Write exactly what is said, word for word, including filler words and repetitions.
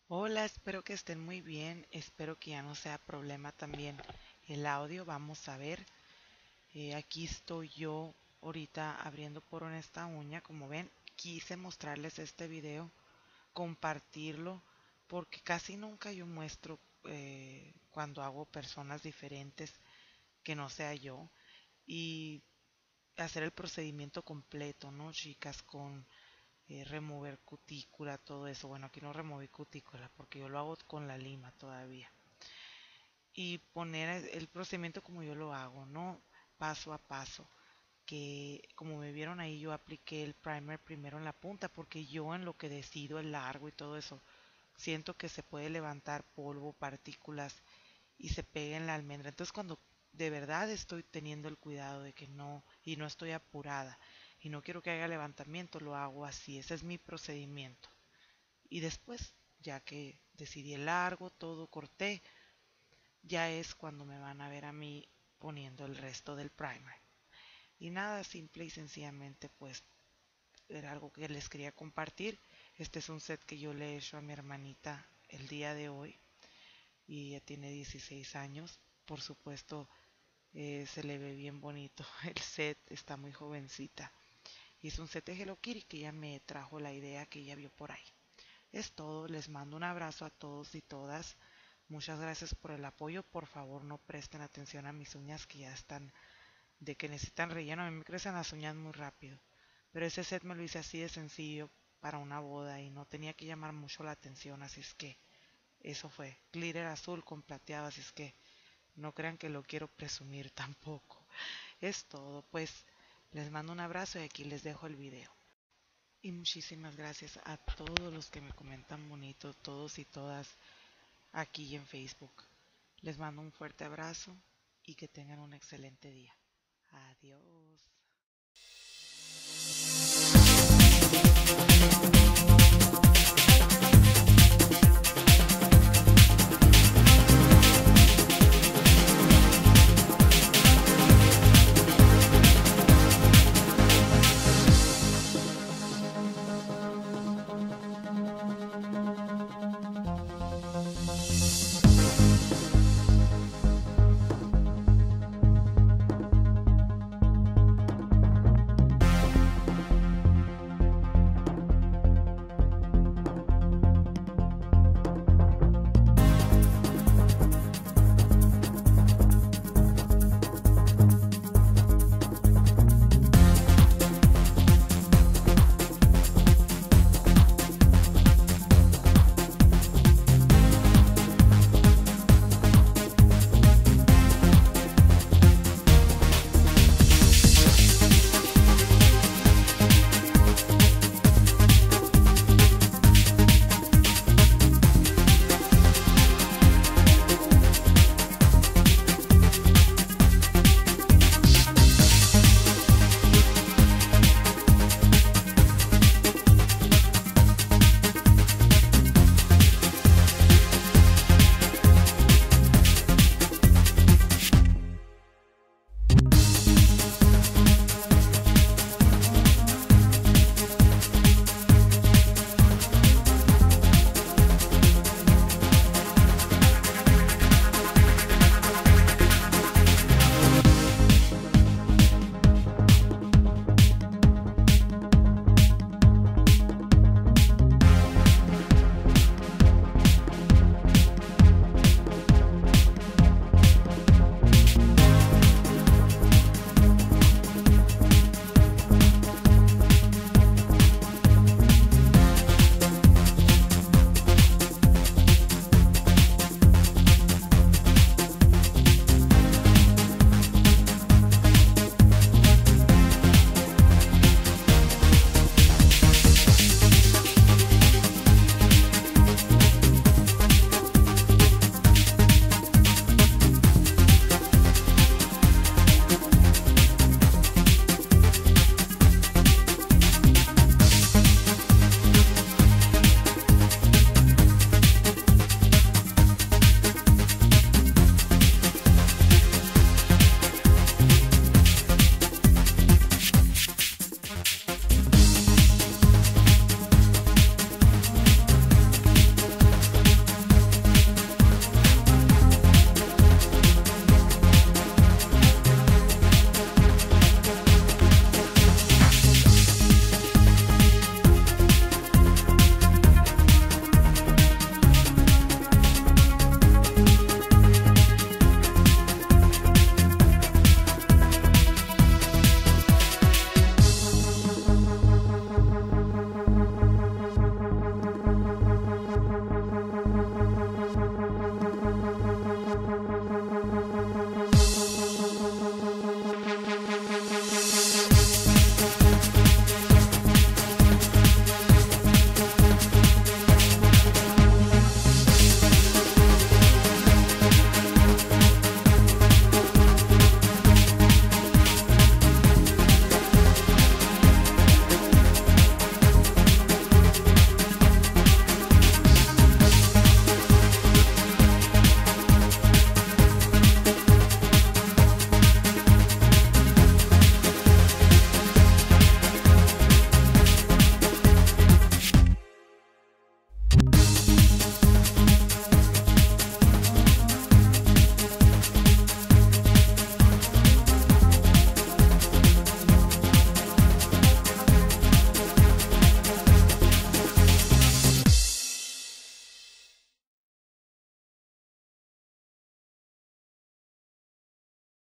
Hola, espero que estén muy bien. Espero que ya no sea problema también el audio. Vamos a ver. Eh, aquí estoy yo ahorita abriendo por esta uña. Como ven, quise mostrarles este video, compartirlo, porque casi nunca yo muestro eh, cuando hago personas diferentes que no sea yo. Y hacer el procedimiento completo, ¿no, chicas? Con eh, remover cutícula, todo eso. Bueno, aquí no removí cutícula porque yo lo hago con la lima todavía. Y poner el procedimiento como yo lo hago, ¿no? Paso a paso. Que como me vieron ahí, yo apliqué el primer primero en la punta porque yo en lo que decido el largo y todo eso, siento que se puede levantar polvo, partículas y se pega en la almendra. Entonces cuando de verdad estoy teniendo el cuidado de que no, y no estoy apurada, y no quiero que haya levantamiento, lo hago así. Ese es mi procedimiento. Y después, ya que decidí el largo, todo corté, ya es cuando me van a ver a mí poniendo el resto del primer. Y nada, simple y sencillamente pues era algo que les quería compartir. Este es un set que yo le he hecho a mi hermanita el día de hoy y ella tiene dieciséis años. Por supuesto, eh, se le ve bien bonito el set, está muy jovencita. Y es un set de Hello Kitty que ella me trajo la idea que ella vio por ahí. Es todo, les mando un abrazo a todos y todas. Muchas gracias por el apoyo. Por favor, no presten atención a mis uñas que ya están de que necesitan relleno. A mí me crecen las uñas muy rápido. Pero ese set me lo hice así de sencillo para una boda y no tenía que llamar mucho la atención. Así es que eso fue. Glitter azul con plateado. Así es que no crean que lo quiero presumir tampoco. Es todo. Pues les mando un abrazo y aquí les dejo el video. Y muchísimas gracias a todos los que me comentan bonito, todos y todas aquí en Facebook. Les mando un fuerte abrazo y que tengan un excelente día. Adiós.